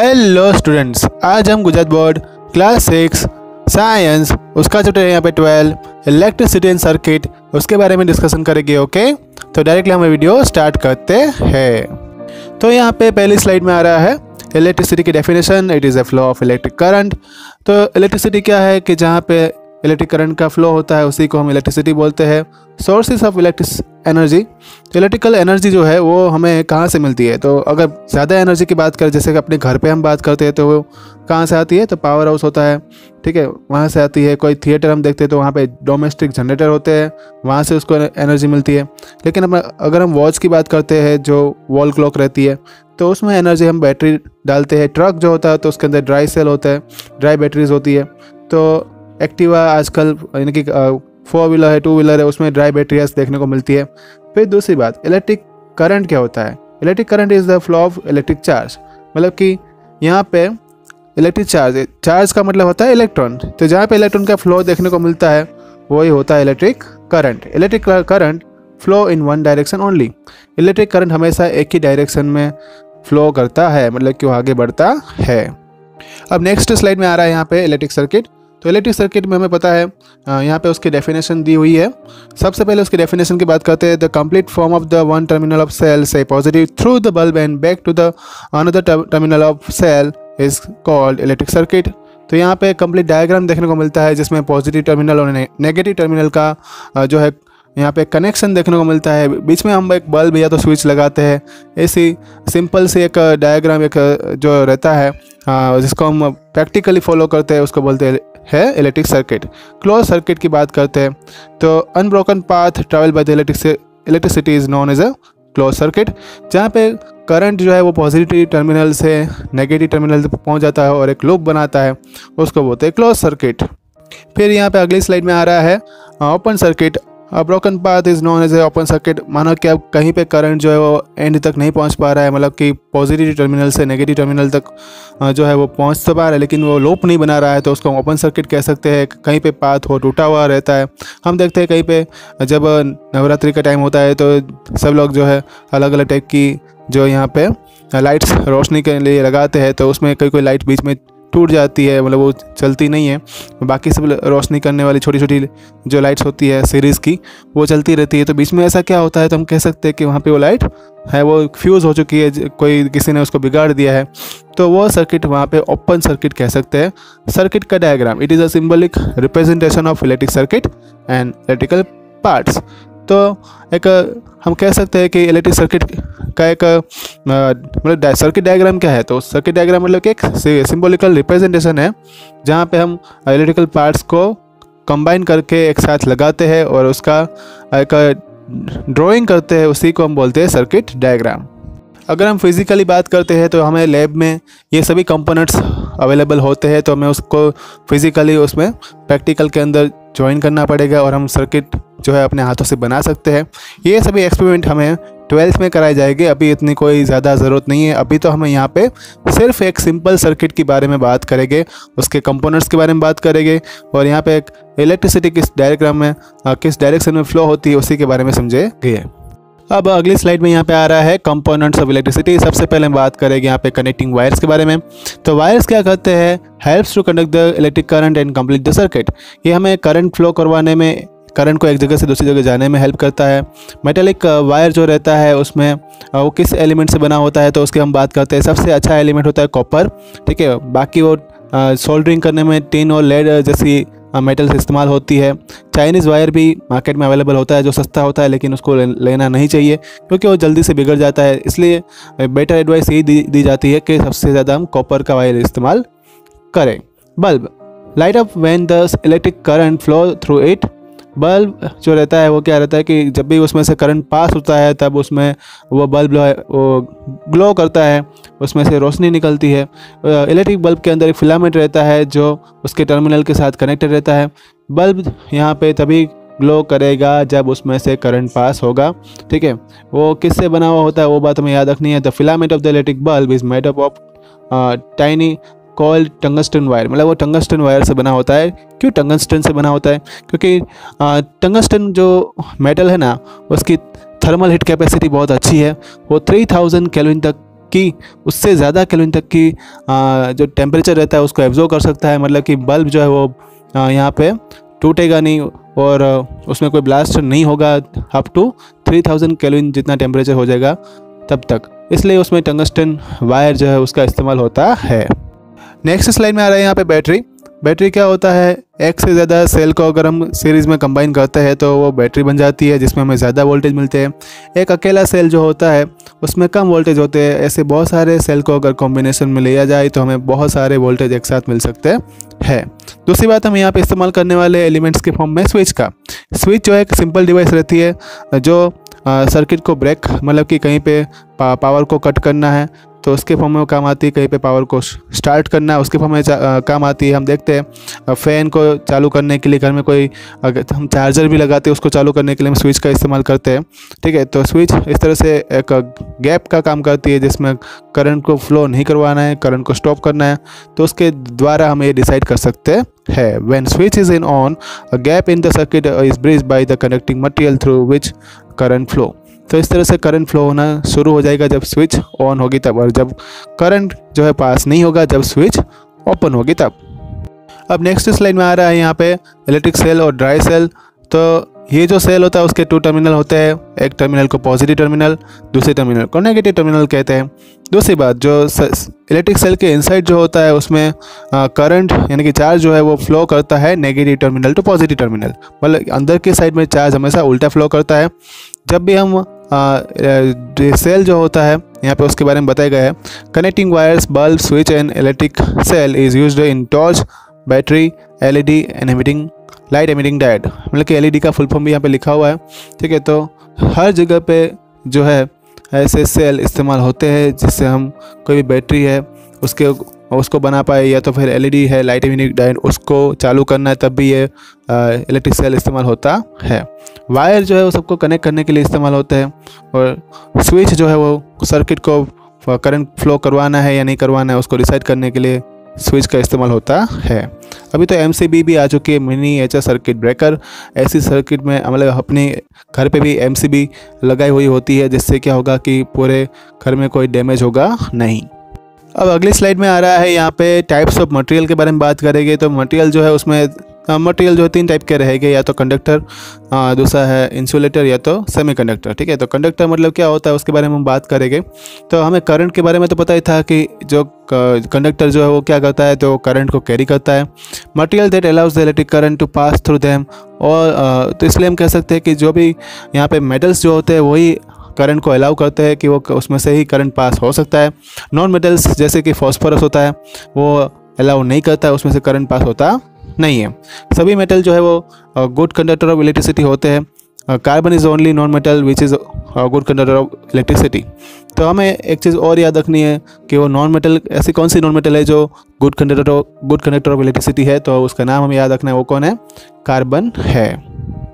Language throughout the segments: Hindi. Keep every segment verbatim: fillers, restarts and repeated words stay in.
हेलो स्टूडेंट्स, आज हम Gujarat board class six science उसका चैप्टर है यहाँ पे ट्वेल्व इलेक्ट्रिसिटी एंड सर्किट उसके बारे में डिस्कशन करेंगे। ओके, तो डायरेक्टली हम वीडियो स्टार्ट करते हैं। तो यहाँ पे पहली स्लाइड में आ रहा है इलेक्ट्रिसिटी की definition. It is a flow of electric current. तो इलेक्ट्रिसिटी क्या है कि जहाँ पे इलेक्ट्रिक करंट का फ्लो होता है उसी को हम इलेक्ट्रिसिटी बोलते हैं। सोर्सेज ऑफ इलेक्ट्रिक एनर्जी, तो इलेक्ट्रिकल एनर्जी जो है वो हमें कहाँ से मिलती है। तो अगर ज़्यादा एनर्जी की बात करें, जैसे कि अपने घर पे हम बात करते हैं, तो वो कहाँ से आती है, तो पावर हाउस होता है, ठीक है, वहाँ से आती है। कोई थिएटर हम देखते हैं तो वहाँ पे डोमेस्टिक जनरेटर होते हैं, वहाँ से उसको एनर्जी मिलती है। लेकिन हम अगर हम वॉच की बात करते हैं, जो वॉल क्लॉक रहती है, तो उसमें एनर्जी हम बैटरी डालते हैं। ट्रक जो होता है तो उसके अंदर ड्राई सेल होता है, ड्राई बैटरीज होती है। तो एक्टिवा आजकल यानी कि फोर व्हीलर है, टू व्हीलर है, उसमें ड्राई बैटरीज देखने को मिलती है। फिर दूसरी बात, इलेक्ट्रिक करंट क्या होता है। Electric current is the flow of electric charge, मतलब कि यहाँ पे इलेक्ट्रिक चार्ज, चार्ज का मतलब होता है इलेक्ट्रॉन। तो जहाँ पे इलेक्ट्रॉन का फ्लो देखने को मिलता है वही होता है electric current. Electric current flow in one direction only. Electric current हमेशा एक ही डायरेक्शन में फ्लो करता है, मतलब कि वो आगे बढ़ता है। अब नेक्स्ट स्लाइड में आ रहा है यहाँ पे इलेक्ट्रिक सर्किट। तो इलेक्ट्रिक सर्किट में हमें पता है यहाँ पे उसकी डेफिनेशन दी हुई है। सबसे पहले उसकी डेफिनेशन की बात करते हैं। The complete form of the one terminal of cell से positive through the bulb and back to the another terminal of cell is called electric circuit. तो यहाँ पे कंप्लीट डायग्राम देखने को मिलता है जिसमें पॉजिटिव टर्मिनल और नेगेटिव टर्मिनल का जो है यहाँ पे कनेक्शन देखने को मिलता है। बीच में हम एक बल्ब या तो स्विच लगाते हैं। ऐसी सिंपल सी एक डायग्राम एक जो रहता है जिसको हम प्रैक्टिकली फॉलो करते हैं उसको बोलते हैं है इलेक्ट्रिक सर्किट। क्लोज सर्किट की बात करते हैं तो unbroken path travel by the electricity is known as a close circuit. जहाँ पे करंट जो है वो पॉजिटिव टर्मिनल से नेगेटिव टर्मिनल तक पहुँच जाता है और एक लूप बनाता है, उसको बोलते हैं क्लोज सर्किट। फिर यहाँ पे अगली स्लाइड में आ रहा है open circuit. Broken path is known as a open circuit. मानो कि अब कहीं पे करंट जो है वो एंड तक नहीं पहुंच पा रहा है, मतलब कि पॉजिटिव टर्मिनल से नेगेटिव टर्मिनल तक जो है वो पहुंच तो पा रहा है लेकिन वो लूप नहीं बना रहा है, तो उसको ओपन सर्किट कह सकते हैं। कहीं पे पाथ हो टूटा हुआ रहता है। हम देखते हैं कहीं पे जब नवरात्रि का टाइम होता है तो सब लोग जो है अलग अलग टाइप की जो यहाँ पे लाइट्स रोशनी के लिए लगाते हैं, तो उसमें कोई कोई लाइट बीच में टूट जाती है, मतलब वो चलती नहीं है। बाकी सब रोशनी करने वाली छोटी छोटी जो लाइट्स होती है सीरीज़ की वो चलती रहती है। तो बीच में ऐसा क्या होता है तो हम कह सकते हैं कि वहाँ पे वो लाइट है वो फ्यूज़ हो चुकी है, कोई किसी ने उसको बिगाड़ दिया है, तो वो सर्किट वहाँ पे ओपन सर्किट कह सकते हैं। सर्किट का diagram, it is a symbolic representation of electric circuit and electrical parts. तो एक हम कह सकते हैं कि इलेक्ट्रिक सर्किट का एक मतलब सर्किट डायग्राम क्या है, तो सर्किट डायग्राम मतलब कि एक सिंबॉलिकल रिप्रेजेंटेशन है जहाँ पे हम इलेक्ट्रिकल पार्ट्स को कंबाइन करके एक साथ लगाते हैं और उसका एक ड्राइंग करते हैं, उसी को हम बोलते हैं सर्किट डायग्राम। अगर हम फिज़िकली बात करते हैं तो हमें लैब में ये सभी कंपोनेंट्स अवेलेबल होते हैं, तो हमें उसको फिज़िकली उसमें प्रैक्टिकल के अंदर ज्वाइन करना पड़ेगा और हम सर्किट जो है अपने हाथों से बना सकते हैं। ये सभी एक्सपेरिमेंट हमें ट्वेल्थ में कराए जाएंगे, अभी इतनी कोई ज़्यादा ज़रूरत नहीं है। अभी तो हमें यहाँ पे सिर्फ एक सिंपल सर्किट के बारे में बात करेंगे, उसके कंपोनेंट्स के बारे में बात करेंगे और यहाँ पे एक इलेक्ट्रिसिटी किस डायग्राम में किस डायरेक्शन में फ्लो होती है उसी के बारे में समझेंगे। अब अगली स्लाइड में यहाँ पे आ रहा है कंपोनेंट्स ऑफ इलेक्ट्रिसिटी। सबसे पहले हम बात करेंगे यहाँ पे कनेक्टिंग वायर्स के बारे में। तो वायर्स क्या करते हैं, helps to conduct the electric current and complete the circuit. ये हमें करंट फ्लो करवाने में, करंट को एक जगह से दूसरी जगह जाने में हेल्प करता है। मेटेलिक वायर जो रहता है उसमें वो किस एलिमेंट से बना होता है तो उसकी हम बात करते हैं। सबसे अच्छा एलिमेंट होता है कॉपर, ठीक है। बाकी वो सोल्डरिंग करने में टिन और लेड जैसी मेटल्स इस्तेमाल होती है। चाइनीज़ वायर भी मार्केट में अवेलेबल होता है जो सस्ता होता है, लेकिन उसको लेना नहीं चाहिए क्योंकि वो जल्दी से बिगड़ जाता है। इसलिए बेटर एडवाइस यही दी, दी जाती है कि सबसे ज़्यादा हम कॉपर का वायर इस्तेमाल करें। Bulb light up when the electric current flow through it. Bulb जो रहता है वो क्या रहता है कि जब भी उसमें से करंट पास होता है तब उसमें वो बल्ब जो है वो ग्लो करता है, उसमें से रोशनी निकलती है। इलेक्ट्रिक बल्ब के अंदर एक फिलामेंट रहता है जो उसके टर्मिनल के साथ कनेक्टेड रहता है। बल्ब यहाँ पे तभी ग्लो करेगा जब उसमें से करंट पास होगा, ठीक है। वो किससे बना हुआ होता है वो बात हमें याद रखनी है। The filament of the electric bulb is made up of tiny called tungsten wire, मतलब वो टंगस्टन वायर से बना होता है। क्यों टंगस्टन से बना होता है, क्योंकि टंगस्टन जो मेटल है ना उसकी थर्मल हीट कैपेसिटी बहुत अच्छी है। वो थ्री थाउजेंड केल्विन तक कि उससे ज़्यादा केल्विन तक की आ, जो टेम्परेचर रहता है उसको एब्जॉर्ब कर सकता है। मतलब कि बल्ब जो है वो यहाँ पे टूटेगा नहीं और उसमें कोई ब्लास्ट नहीं होगा up to three thousand kelvin जितना टेम्परेचर हो जाएगा तब तक, इसलिए उसमें टंगस्टन वायर जो है उसका इस्तेमाल होता है। नेक्स्ट स्लाइड में आ रहा है यहाँ पे बैटरी। बैटरी क्या होता है, एक से ज़्यादा सेल को अगर हम सीरीज़ में कंबाइन करते हैं तो वो बैटरी बन जाती है जिसमें हमें ज़्यादा वोल्टेज मिलते हैं। एक अकेला सेल जो होता है उसमें कम वोल्टेज होते हैं। ऐसे बहुत सारे सेल को अगर कॉम्बिनेशन में लिया जाए तो हमें बहुत सारे वोल्टेज एक साथ मिल सकते हैं। दूसरी बात, हम यहाँ पे इस्तेमाल करने वाले एलिमेंट्स के फॉर्म में स्विच का। स्विच जो है एक सिंपल डिवाइस रहती है जो सर्किट को ब्रेक, मतलब कि कहीं पे पा, पावर को कट करना है तो उसके फॉर्म में काम आती है, कहीं पे पावर को स्टार्ट करना है उसके फॉर्म में काम आती है। हम देखते हैं फ़ैन को चालू करने के लिए घर में कोई अगर हम चार्जर भी लगाते हैं उसको चालू करने के लिए हम स्विच का इस्तेमाल करते हैं। ठीक है, तो स्विच इस तरह से एक गैप का काम करती है जिसमें करंट को फ्लो नहीं करवाना है, करंट को स्टॉप करना है, तो उसके द्वारा हम ये डिसाइड कर सकते हैं। When switch is in on, a gap in the circuit is bridged by the connecting material through which current flow. तो इस तरह से करंट फ्लो होना शुरू हो जाएगा जब स्विच ऑन होगी तब, और जब करंट जो है पास नहीं होगा जब स्विच ओपन होगी तब। अब नेक्स्ट स्लाइड में आ रहा है यहाँ पे इलेक्ट्रिक सेल और ड्राई सेल। तो ये जो सेल होता है उसके टू टर्मिनल होते हैं, एक टर्मिनल को पॉजिटिव टर्मिनल, दूसरे टर्मिनल को नेगेटिव टर्मिनल कहते हैं। दूसरी बात, जो इलेक्ट्रिक सेल के इनसाइड जो होता है उसमें करंट यानी कि चार्ज जो है वो फ्लो करता है negative terminal to positive terminal, मतलब अंदर के साइड में चार्ज हमेशा उल्टा फ्लो करता है। जब भी हम सेल जो होता है यहाँ पे उसके बारे में बताया गया है, connecting wires, bulb, switch and electric cell is used in torch, battery, LED and emitting light emitting diode, मतलब कि एलईडी का फुल फॉर्म भी यहाँ पे लिखा हुआ है। ठीक है, तो हर जगह पे जो है ऐसे सेल इस्तेमाल होते हैं जिससे हम कोई भी बैटरी है उसके उसको बना पाए, या तो फिर एलईडी है, लाइट एमिटिंग डायोड, उसको चालू करना है तब भी ये इलेक्ट्रिक सेल इस्तेमाल होता है। वायर जो है वो सबको कनेक्ट करने के लिए इस्तेमाल होते हैं, और स्विच जो है वो सर्किट को करंट फ्लो करवाना है या नहीं करवाना है उसको डिसाइड करने के लिए स्विच का इस्तेमाल होता है। अभी तो एमसीबी भी आ चुकी है, मिनी एचआर सर्किट ब्रेकर। ऐसी सर्किट में मतलब अपने घर पे भी एमसीबी लगाई हुई होती है जिससे क्या होगा कि पूरे घर में कोई डैमेज होगा नहीं। अब अगली स्लाइड में आ रहा है यहाँ पे टाइप्स ऑफ मटेरियल के बारे में बात करेंगे। तो मटेरियल जो है उसमें मटेरियल जो है तीन टाइप के रहेंगे, या तो कंडक्टर, दूसरा है इंसुलेटर, या तो सेमीकंडक्टर। ठीक है, तो कंडक्टर मतलब क्या होता है उसके बारे में हम बात करेंगे। तो हमें करंट के बारे में तो पता ही था कि जो कंडक्टर जो है वो क्या करता है, तो करंट को कैरी करता है। Material that allows the electric current to pass through them, और तो इसलिए हम कह सकते हैं कि जो भी यहाँ पे मेटल्स जो होते हैं वही करंट को अलाउ करते हैं कि वो उसमें से ही करंट पास हो सकता है। नॉन मेटल्स जैसे कि फॉस्फोरस होता है वो अलाउ नहीं करता है, उसमें से करंट पास होता नहीं है। सभी मेटल जो है वो गुड कंडक्टर ऑफ इलेक्ट्रिसिटी होते हैं। Carbon is only non metal which is good conductor of electricity. तो हमें एक चीज़ और याद रखनी है कि वो नॉन मेटल, ऐसी कौन सी नॉन मेटल है जो good conductor good conductor of electricity है, तो उसका नाम हमें याद रखना है, वो कौन है, कार्बन है।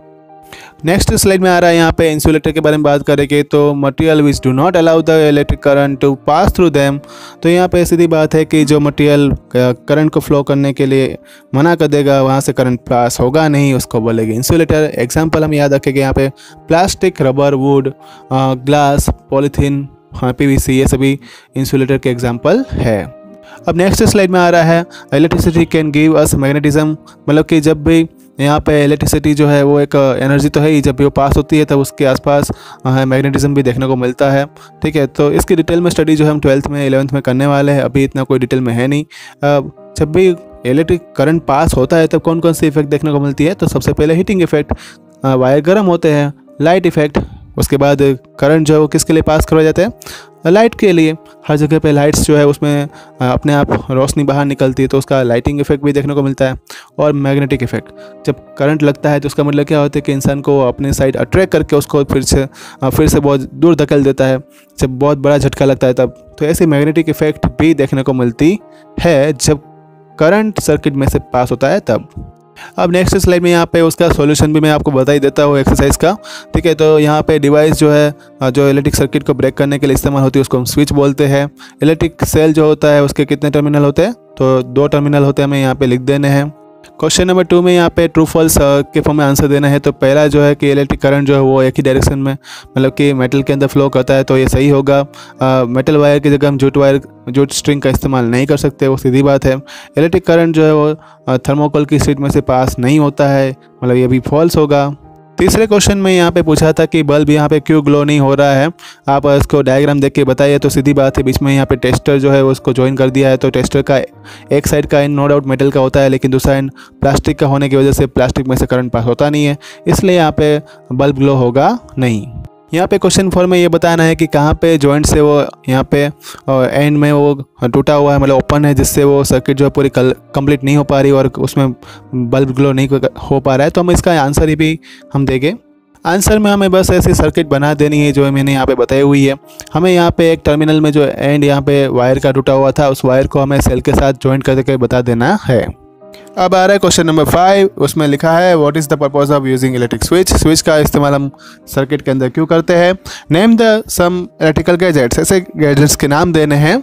नेक्स्ट स्लाइड में आ रहा है यहाँ पे इंसुलेटर के बारे में बात करेंगे। तो material which do not allow the electric current to pass through them, तो यहाँ पे सीधी बात है कि जो मटेरियल करंट को फ्लो करने के लिए मना कर देगा वहाँ से करंट पास होगा नहीं, उसको बोलेंगे इंसुलेटर। एग्जांपल हम याद रखेंगे यहाँ पे plastic, rubber, wood, glass, polythene, हाँ पीवीसी, ये सभी इंसुलेटर के एग्जाम्पल है। अब नेक्स्ट स्लाइड में आ रहा है electricity can give us magnetism, मतलब कि जब भी यहाँ पे इलेक्ट्रिसिटी जो है वो एक एनर्जी तो है ही, जब भी वो पास होती है तब उसके आसपास मैग्नेटिज्म भी देखने को मिलता है। ठीक है, तो इसकी डिटेल में स्टडी जो है हम ट्वेल्थ में इलेवंथ में करने वाले हैं, अभी इतना कोई डिटेल में है नहीं। जब भी इलेक्ट्रिक करंट पास होता है तब कौन कौन सी इफेक्ट देखने को मिलती है, तो सबसे पहले हीटिंग इफेक्ट, वायर गर्म होते हैं, लाइट इफेक्ट, उसके बाद करंट जो है वो किसके लिए पास करवाए जाते हैं, लाइट के लिए। हर जगह पे लाइट्स जो है उसमें अपने आप रोशनी बाहर निकलती है तो उसका लाइटिंग इफेक्ट भी देखने को मिलता है। और मैग्नेटिक इफेक्ट, जब करंट लगता है तो उसका मतलब क्या होता है कि इंसान को अपने साइड अट्रैक्ट करके उसको फिर से फिर से बहुत दूर धकेल देता है, जब बहुत बड़ा झटका लगता है तब। तो ऐसी मैग्नेटिक इफेक्ट भी देखने को मिलती है जब करंट सर्किट में से पास होता है तब। अब नेक्स्ट स्लाइड में यहाँ पे उसका सॉल्यूशन भी मैं आपको बता ही देता हूँ एक्सरसाइज का। ठीक है, तो यहाँ पे डिवाइस जो है जो इलेक्ट्रिक सर्किट को ब्रेक करने के लिए इस्तेमाल होती है उसको हम स्विच बोलते हैं। इलेक्ट्रिक सेल जो होता है उसके कितने टर्मिनल होते हैं, तो दो टर्मिनल होते हैं, हमें यहाँ पे लिख देने हैं। क्वेश्चन नंबर टू में यहाँ पे ट्रू फॉल्स के फॉर्म में आंसर देना है। तो पहला जो है कि इलेक्ट्रिक करंट जो है वो एक ही डायरेक्शन में मतलब कि मेटल के अंदर फ्लो करता है, तो ये सही होगा। मेटल वायर की जगह हम जूट वायर जूट स्ट्रिंग का इस्तेमाल नहीं कर सकते, वो सीधी बात है। इलेक्ट्रिक करंट जो है वो थर्मोकोल की शीट में से पास नहीं होता है, मतलब ये भी फॉल्स होगा। तीसरे क्वेश्चन में यहाँ पे पूछा था कि बल्ब यहाँ पे क्यों ग्लो नहीं हो रहा है, आप इसको डायग्राम देख के बताइए। तो सीधी बात है, बीच में यहाँ पे टेस्टर जो है वो उसको ज्वाइन कर दिया है। तो टेस्टर का एक साइड का एंड नो डाउट मेटल का होता है, लेकिन दूसरा एंड प्लास्टिक का होने की वजह से प्लास्टिक में से करंट पास होता नहीं है, इसलिए यहाँ पे बल्ब ग्लो होगा नहीं। यहाँ पे क्वेश्चन फोर में ये बताना है कि कहाँ पे जॉइंट से वो यहाँ पे एंड में वो टूटा हुआ है, मतलब ओपन है, जिससे वो सर्किट जो है पूरी कंप्लीट नहीं हो पा रही और उसमें बल्ब ग्लो नहीं हो पा रहा है। तो हम इसका आंसर ही भी हम देंगे। आंसर में हमें बस ऐसी सर्किट बना देनी है जो मैंने यहाँ पे बताई हुई है। हमें यहाँ पे एक टर्मिनल में जो एंड यहाँ पे वायर का टूटा हुआ था, उस वायर को हमें सेल के साथ ज्वाइंट करके बता देना है। अब आ रहा है क्वेश्चन नंबर फाइव, उसमें लिखा है what is the purpose of using electric switch. Switch का इस्तेमाल हम सर्किट के अंदर क्यों करते हैं। Name the some electrical gadgets, ऐसे गैजेट्स के नाम देने हैं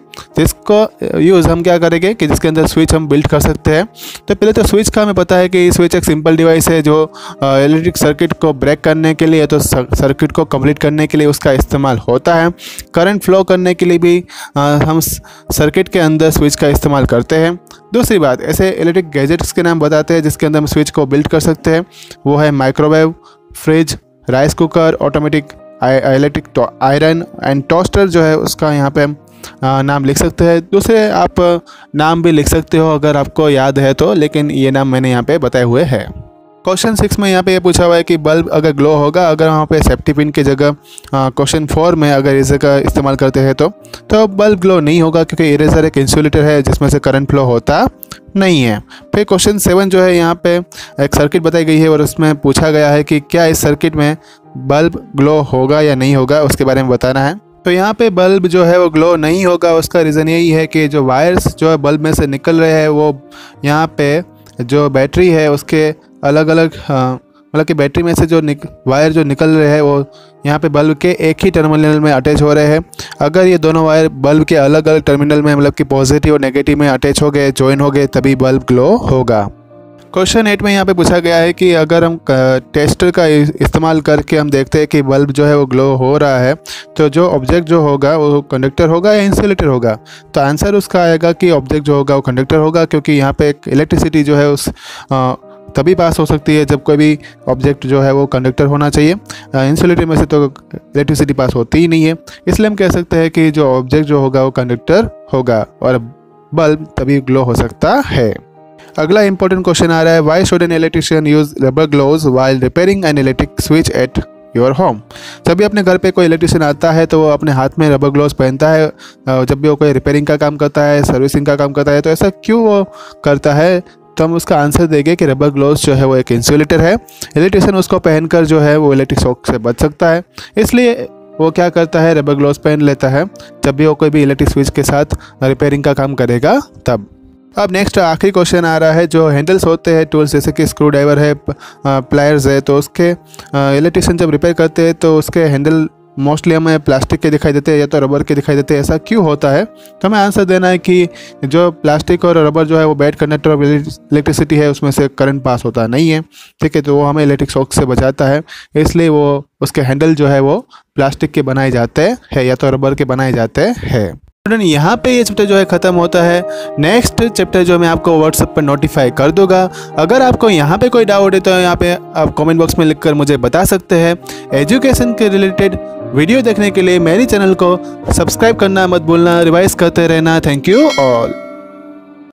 जिसको यूज़ हम क्या करेंगे कि जिसके अंदर स्विच हम बिल्ड कर सकते हैं। तो पहले तो स्विच का हमें पता है कि स्विच एक सिंपल डिवाइस है जो इलेक्ट्रिक सर्किट को ब्रेक करने के लिए, तो सर्किट को कंप्लीट करने के लिए उसका इस्तेमाल होता है। करंट फ्लो करने के लिए भी हम सर्किट के अंदर स्विच का इस्तेमाल करते हैं। दूसरी बात, ऐसे इलेक्ट्रिक गैजेट्स के नाम बताते हैं जिसके अंदर हम स्विच को बिल्ड कर सकते हैं। वो है microwave, fridge, rice cooker, automatic electric iron and toaster जो है उसका यहाँ पे हम नाम लिख सकते हैं। दूसरे आप नाम भी लिख सकते हो अगर आपको याद है तो, लेकिन ये नाम मैंने यहाँ पे बताए हुए हैं। क्वेश्चन सिक्स में यहाँ पे ये पूछा हुआ है कि बल्ब अगर ग्लो होगा अगर वहाँ पे सेफ्टी पिन की जगह क्वेश्चन फोर में अगर इरेजर का इस्तेमाल करते हैं तो तो बल्ब ग्लो नहीं होगा, क्योंकि इरेजर एक इंसुलेटर है जिसमें से करंट फ्लो होता नहीं है। फिर क्वेश्चन सेवन जो है यहाँ पे एक सर्किट बताई गई है और उसमें पूछा गया है कि क्या इस सर्किट में बल्ब ग्लो होगा या नहीं होगा, उसके बारे में बताना है। तो यहाँ पे बल्ब जो है वो ग्लो नहीं होगा, उसका रीज़न यही है कि जो वायर्स जो है बल्ब में से निकल रहे हैं वो यहाँ पे जो बैटरी है उसके अलग अलग मतलब कि बैटरी में से जो निक, वायर जो निकल रहे हैं वो यहाँ पे बल्ब के एक ही टर्मिनल में अटैच हो रहे हैं। अगर ये दोनों वायर बल्ब के अलग अलग टर्मिनल में मतलब कि पॉजिटिव और नेगेटिव में अटैच हो गए, ज्वाइन हो गए, तभी बल्ब ग्लो होगा। क्वेश्चन एट में यहाँ पे पूछा गया है कि अगर हम टेस्टर का इस्तेमाल करके हम देखते हैं कि बल्ब जो है वो ग्लो हो रहा है, तो जो ऑब्जेक्ट जो होगा वो कंडक्टर होगा या इंसुलेटर होगा। तो आंसर उसका आएगा कि ऑब्जेक्ट जो होगा वो कंडक्टर होगा, क्योंकि यहाँ पे एक इलेक्ट्रिसिटी जो है उस आ, तभी पास हो सकती है जब कोई भी ऑब्जेक्ट जो है वो कंडक्टर होना चाहिए। इंसुलेटर में से तो इलेक्ट्रिसिटी पास होती ही नहीं है, इसलिए हम कह सकते हैं कि जो ऑब्जेक्ट जो होगा वो कंडक्टर होगा और बल्ब तभी ग्लो हो सकता है। अगला इंपॉर्टेंट क्वेश्चन आ रहा है, why should an electrician use rubber gloves while repairing an electric switch at your home. जब भी अपने घर पे कोई इलेक्ट्रिशियन आता है तो वो अपने हाथ में रबर ग्लोव्स पहनता है जब भी वो कोई रिपेयरिंग का काम करता है, सर्विसिंग का काम करता है। तो ऐसा क्यों वो करता है, तो हम उसका आंसर देंगे कि रबर ग्लोव्स जो है वो एक इंसुलेटर है। इलेक्ट्रिशियन उसको पहनकर जो है वो इलेक्ट्रिक शॉक से बच सकता है, इसलिए वो क्या करता है, रबर ग्लोव्स पहन लेता है जब भी वो कोई भी इलेक्ट्रिक स्विच के साथ रिपेयरिंग का काम करेगा तब। अब नेक्स्ट आखिरी क्वेश्चन आ रहा है, जो हैंडल्स होते हैं टूल्स जैसे कि स्क्रू ड्राइवर है, प्लायर्स है, तो उसके इलेक्ट्रिशियन जब रिपेयर करते हैं तो उसके हैंडल मोस्टली हमें प्लास्टिक के दिखाई देते हैं या तो रबर के दिखाई देते हैं। ऐसा क्यों होता है, तो हमें आंसर देना है कि जो प्लास्टिक और रबर जो है वो बैड कंडक्टर ऑफ इलेक्ट्रिसिटी है, उसमें से करंट पास होता नहीं है, ठीक है। तो वो हमें इलेक्ट्रिक शॉक से बचाता है, इसलिए वो उसके हैंडल जो है वो प्लास्टिक के बनाए जाते हैं या तो रबर के बनाए जाते हैं। स्टूडेंट यहाँ पे ये चैप्टर जो है ख़त्म होता है। नेक्स्ट चैप्टर जो मैं आपको व्हाट्सएप पर नोटिफाई कर दूंगा। अगर आपको यहाँ पे कोई डाउट है तो यहाँ पे आप कमेंट बॉक्स में लिखकर मुझे बता सकते हैं। एजुकेशन के रिलेटेड वीडियो देखने के लिए मेरे चैनल को सब्सक्राइब करना मत भूलना, रिवाइज करते रहना। Thank you all.